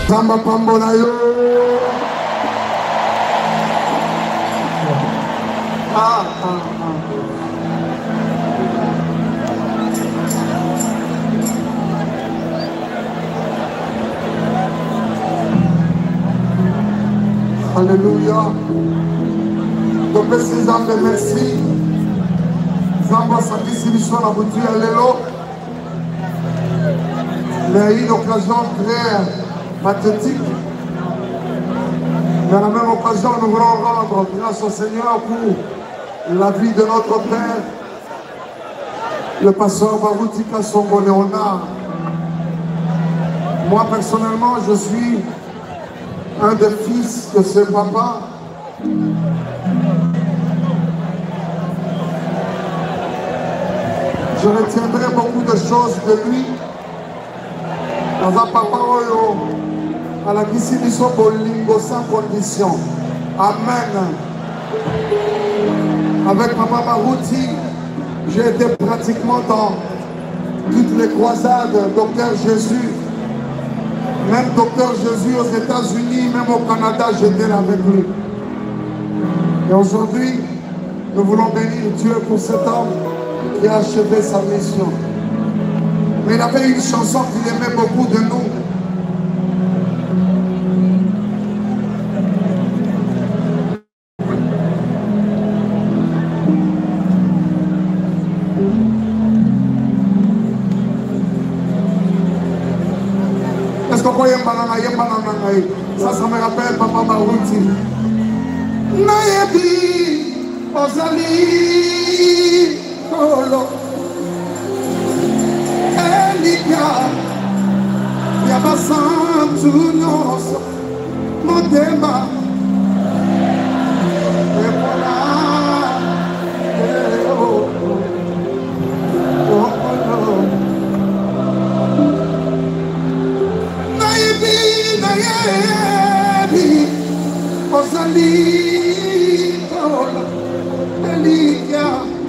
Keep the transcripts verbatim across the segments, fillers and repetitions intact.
Samba pambola yo. Ah, ah, ah. Alléluia. Donc, ces âmes, merci. Zamba Sakisi Mission la boutique à l'élo. Il y a eu une occasion très pathétique. Mais à la même occasion, nous voulons rendre grâce au Seigneur pour la vie de notre Père, le pasteur Baroutika Songo Léonard. Moi, personnellement, je suis un des fils de ce papa. Je retiendrai beaucoup de choses de lui. Dans un papa à la Kisibiso Bolingo sans condition. Amen. Avec Papa Barouti, j'ai été pratiquement dans toutes les croisades, Docteur Jésus. Même Docteur Jésus aux États-Unis, même au Canada, j'étais là avec lui. Et aujourd'hui, nous voulons bénir Dieu pour cet homme qui a achevé sa mission. Mais il avait une chanson qu'il aimait beaucoup de nous. Est-ce qu'on croit Yembalanga, Yembalanga? Ça, ça me rappelle Papa Barouti. Nayebi, Ozali, Kolo. Yabasantu nyonso motema ebola eo okolo naibi nayebi ozali kola elikia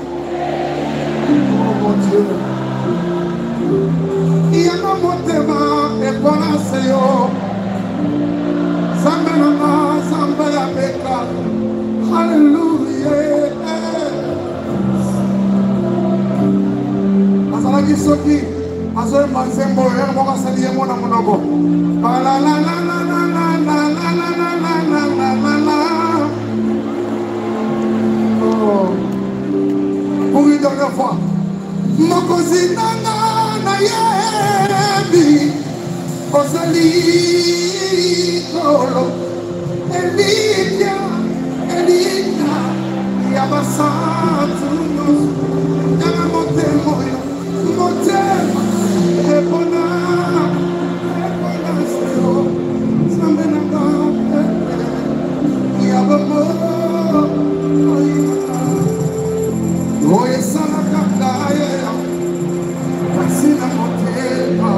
oh mon Dieu. Yama motema epona seyo Samba nana samba ya beka Hallelujah Asala kisoki Azoe manzembo ya moka sali ya mwana munogo La la la la la la la la la la la la la la la Oh Pour une dernière fois Mokozi nanga na yebi Ozali kolo Elidia Elidia Yabasantu Yana motemo Motemo Ebona Ebona seo Sambenanga Yabamo Oye sana kakaya Sina motema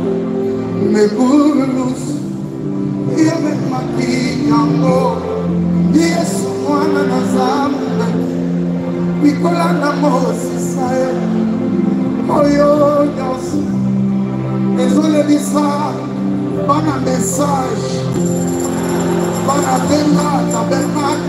Megulus Yame maki yango Yesu mwana na zambe Mikola na mosisa Oyo nyonso ezolebisa bana message bana benaka benaka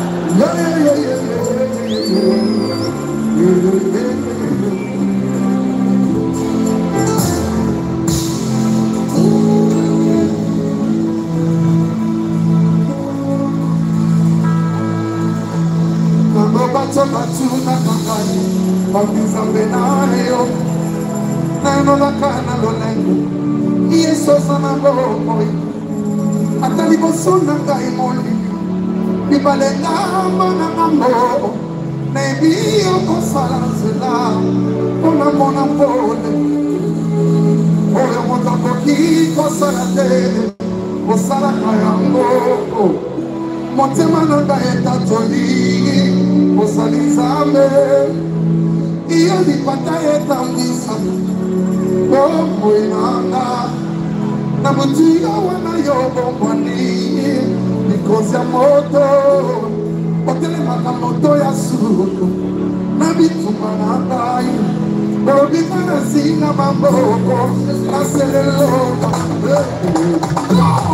Bato batu na kakani Bakizambe na yo Nano lakana lo lengo Yeso sana bokoi Atali bosona ngai moli Nibalenga mana mambo Nebiyo kosala zela Ona mona mpole Oyo motoko ki kosala te Kosala kayango Motema nanga etatoli Osali Nzambe Iyo lipata etambisa Bombo inanga Na mutia wana yo bomboni Because ya moto Otele maka moto ya suko Na bituma na ngai Borobika na zina mamboko Aselelo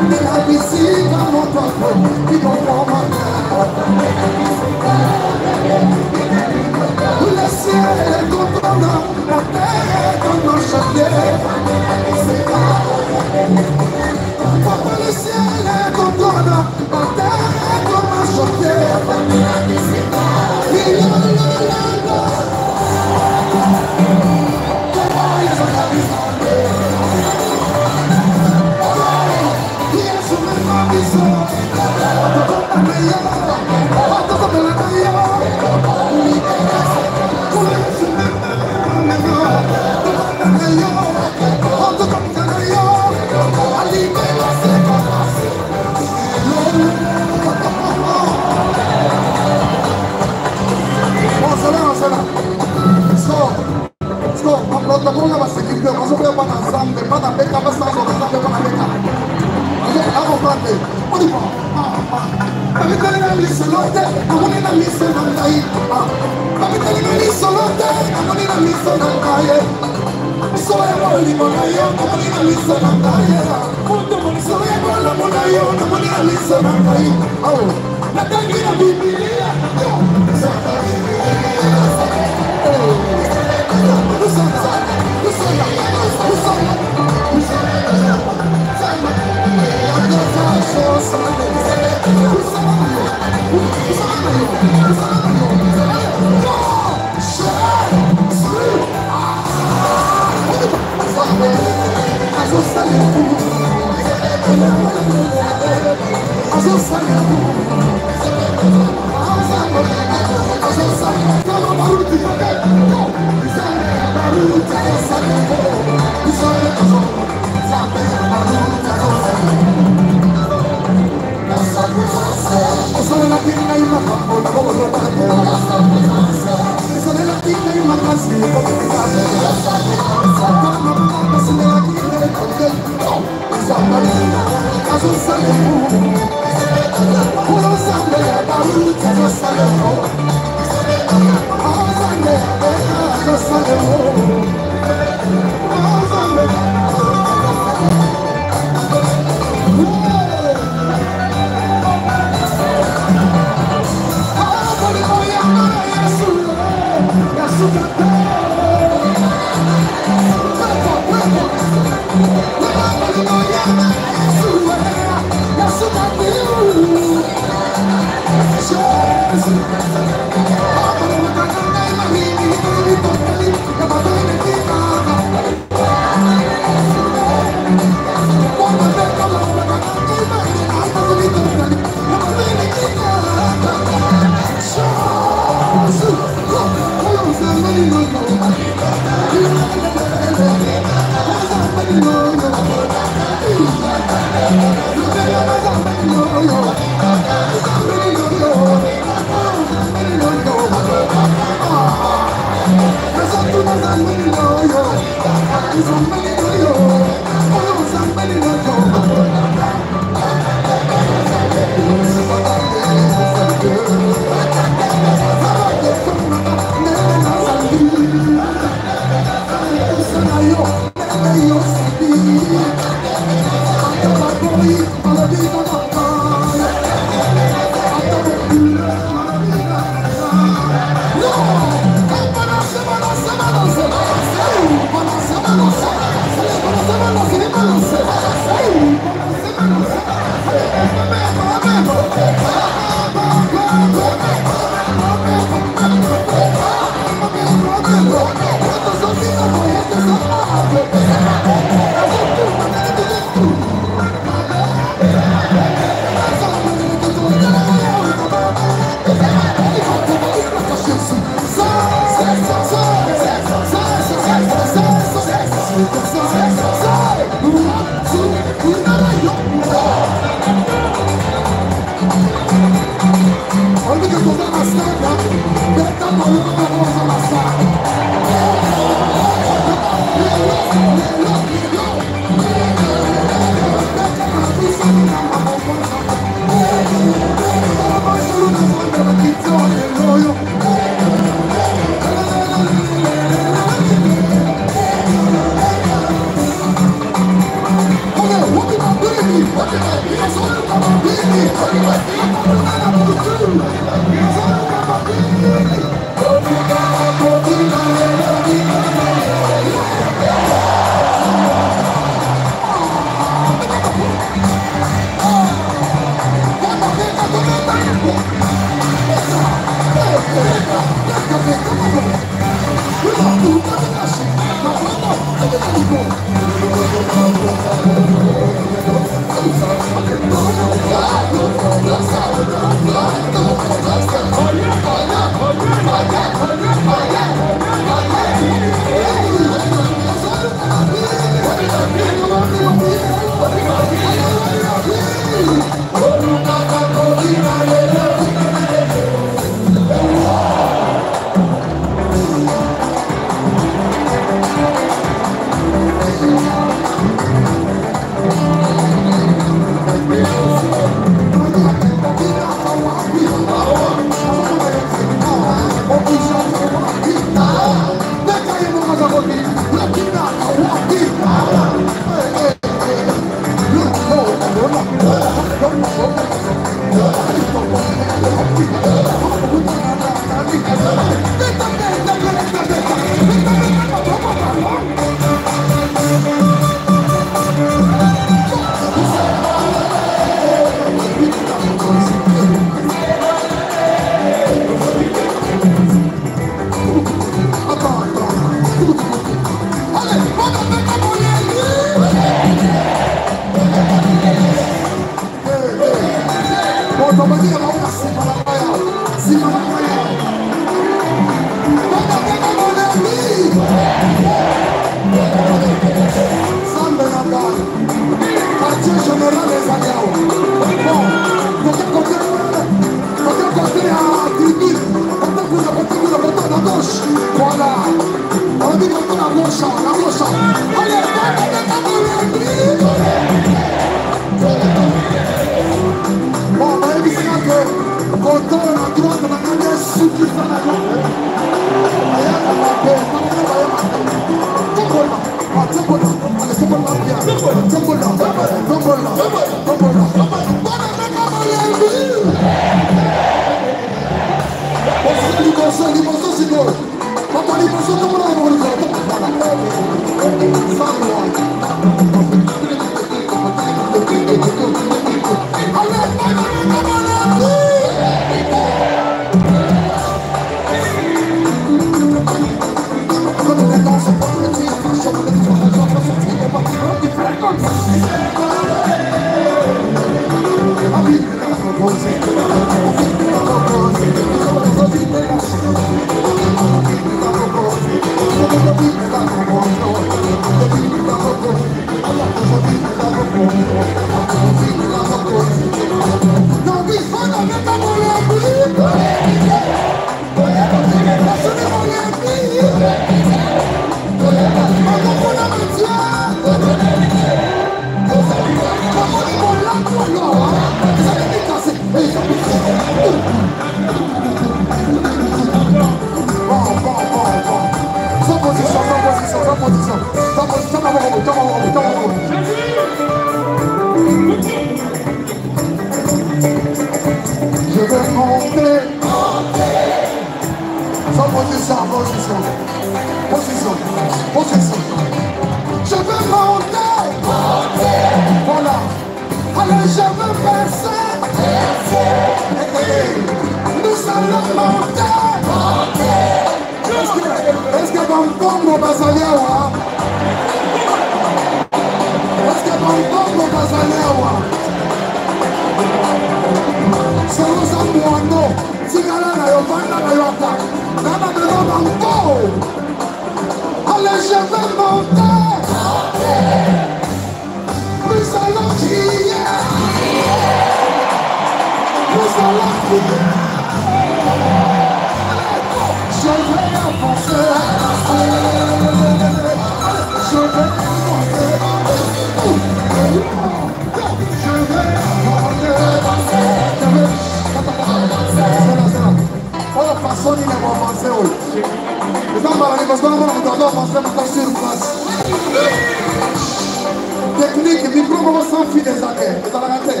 Technique, micro comment s'enfuir des arrêts. Vous avez raté.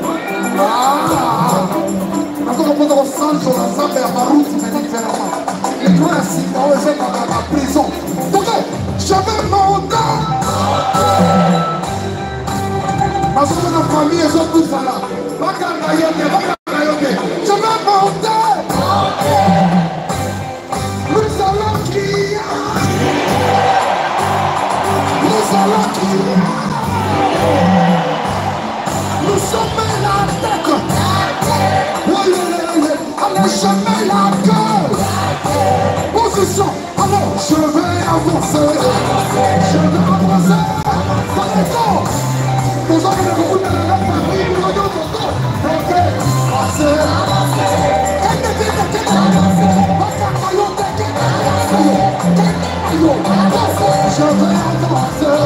Ah! Quand on peut ressentir la zambe à ma route, c'est différemment. Les principes, on les aime dans la prison. Donc, je vais monter. Parce que notre famille est sur tout ça là. Je vais monter. Nous allons crier. Nous allons crier. Nous sommes la tête. Allez, je mets la gueule. Position. Alors, je vais avancer. Je vais avancer. Allez, go. Nous allons le roule de la famille. Nous allons le roule. Ok. Avancez. Je vais avancer.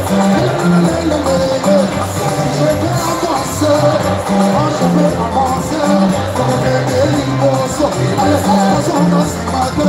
Je vais avancer. Je vais avancer. Allez, façon dans ce matin.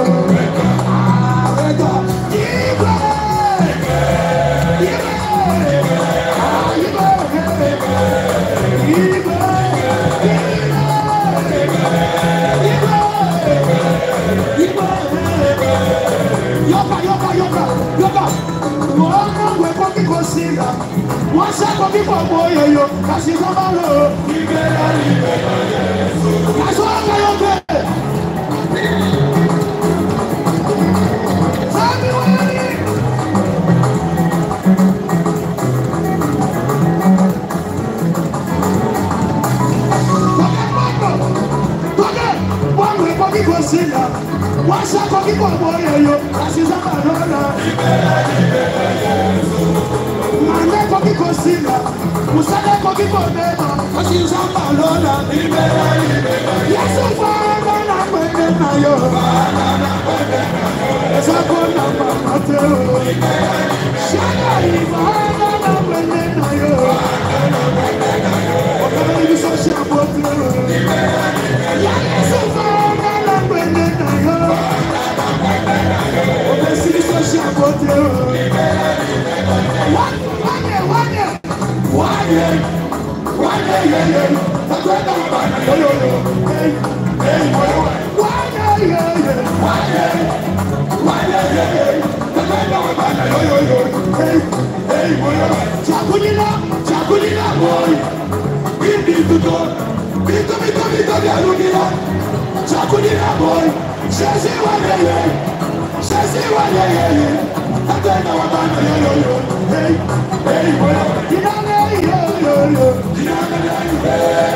Wọ́n ṣàkó bí gbogbo yòyò kàṣí tó bá lò ó. Ìgbéra ìgbéra Jésù. Kàṣí wọ́n kọ́ yóò gbé. Sábì wọ́n ní. Tọ́kẹ́ pọ́pọ̀ tọ́kẹ́ wọ́n wẹ̀ kọ́ bí kò sí ìlà. Wọ́n ṣàkó bí gbogbo yòyò kàṣí tó bá lò ó. Ìgbéra ìgbéra Jésù. Mane koki kosila, musale koki kodema, kasi samba lola. Libera, libera, Yesu fana na kwende na yo, fana na kwende na yo. Esa kona pamateo, libera, shaka fana na kwende na yo, fana na kwende na yo. Okana ibiso shaboteo, libera, libera, Yesu fana na kwende na yo, fana na kwende na yo. Okana ibiso shaboteo, libera, libera. One day, one day, yeah, yeah. That's why I'm about to yo, yo, hey, hey, one day, yeah, yeah. One day, one day, yeah, yeah. That's why I'm about to yo, yo, yo, hey, hey, Chakulina, Chakulina, boy. Give me to go. Bito, bito, bito, Chakulina. Chakulina, boy. Shesi, one day, yeah. Shesi, one day, yeah, yeah. That's why I'm about to yo, yo, yo, hey, hey, boy. You know, yo, yo, yo.